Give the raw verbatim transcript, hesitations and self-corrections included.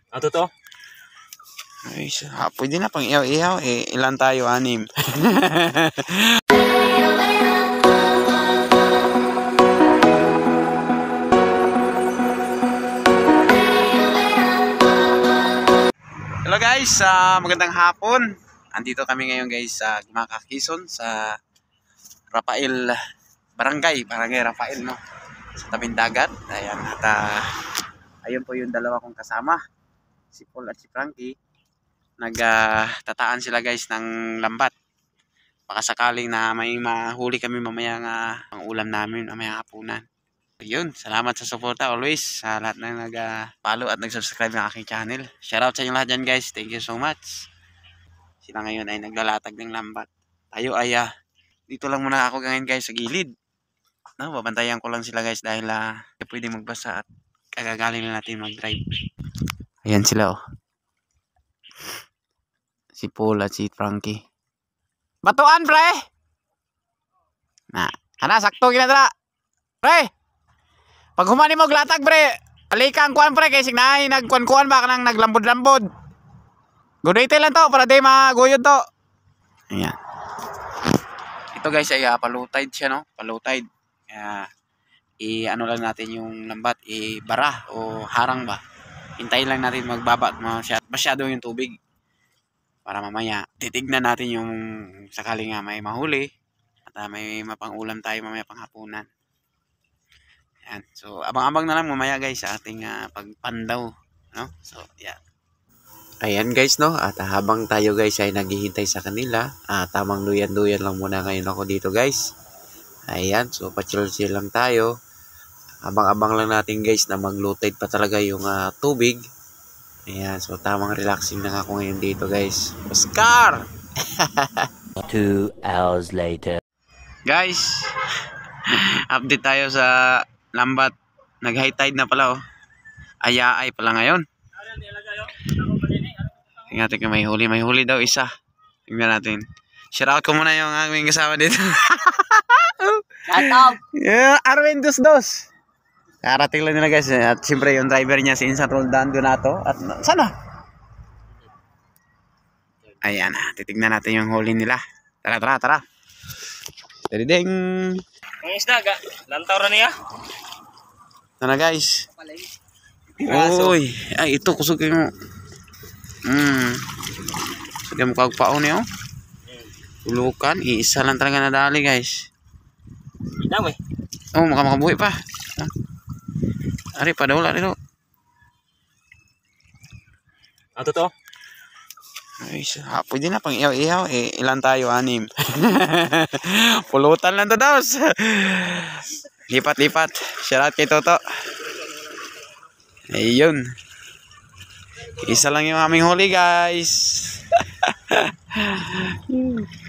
Ah, totoo? Ay, ha, pwede na pang ihaw-ihaw. Eh, ilan tayo? Anim. Hello guys, uh, magandang hapon. Andito kami ngayon guys sa Gimaka, Quezon, sa Rafael Barangay, Barangay Rafael, no? Sa tabing dagat. Ayan, at uh, ayun po yung dalawa kong kasama, si Paul at si Frankie. Nagtataan uh, sila guys ng lambat. Baka sakaling na may mahuli kami mamaya nga ang ulam namin mamaya hapunan. Yun, salamat sa suporta always sa lahat na nag-follow at nag-subscribe ng aking channel. Shoutout sa inyo lahat dyan guys, thank you so much. Sila ngayon ay naglalatag ng lambat. Tayo ay uh, dito lang muna ako ngayon guys sa gilid. No, babantayan ko lang sila guys dahil uh, pwede magbasa at kagagaling na natin mag-drive. Ayan sila oh. Si Paul at si Frankie. Batuan pre! Na, ana sakto ginadra. Pre! Pag humani mo glatag pre, alikang kuan pre kay signahi nagkuan-kuan ba kanang naglambod-lambod. Gudite lang to para di maguyod to. Ayan. Ito guys ay uh, palutide siya no, palutide. Kaya i ano lang natin yung lambat, i-bara o harang ba. Hintayin lang natin magbaba at masyado, masyado yung tubig. Para mamaya titignan natin yung sakali nga may mahuli at uh, may mapang-ulam tayo mamaya panghapunan. Yan. So abang-abang na lang mamaya guys sa ating uh, pagpandaw, no? So yeah. Ayan guys no, at uh, habang tayo guys ay naghihintay sa kanila, uh, tamang duyan-duyan lang muna ngayon ako dito guys. Ayan, so pa-chill-chill lang tayo. Abang-abang lang natin guys na mag-low tide pa talaga yung uh, tubig. Ayan, so tamang relaxing lang ako ngayon dito guys. Oscar! Two hours later. Guys, update tayo sa lambat. Nag-high tide na pala oh. Ayaay pala ngayon. Tingnan natin kung may huli. May huli daw isa. Tingnan natin. Shout out ko muna yung aming kasama dito. Shout out! Yeah, Arwin Dos Dos. Karating lang nila guys. At siyempre yung driver niya si Insan Roldan Donato. At sana. Ayan na. Titignan natin yung huli nila. Tara, tara, tara. Ding. Ang isda, lantaw na niya. Tara guys. Uy. Ay, ito kusog yung. Hmm. Sige mo kagpaon niyo. Tulukan. Iisa lang talaga nadali guys. Inam eh. Oh, makamakabuhi pa. Ari, padawala dito. Ah, totoo? Ay, ha, pwede na pang ihaw-ihaw. Eh, ilan tayo? Anim. Pulutan lang to daw. Lipat-lipat. Shoutout kay Toto. Ayun. Isa lang yung aming huli guys.